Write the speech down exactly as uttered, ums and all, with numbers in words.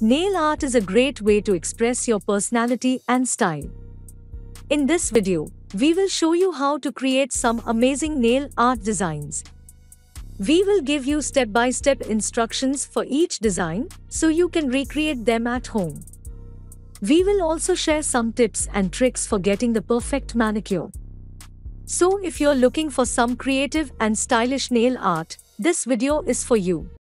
Nail art is a great way to express your personality and style. In this video, we will show you how to create some amazing nail art designs. We will give you step-by-step instructions for each design so you can recreate them at home. We will also share some tips and tricks for getting the perfect manicure. So if you're looking for some creative and stylish nail art, this video is for you.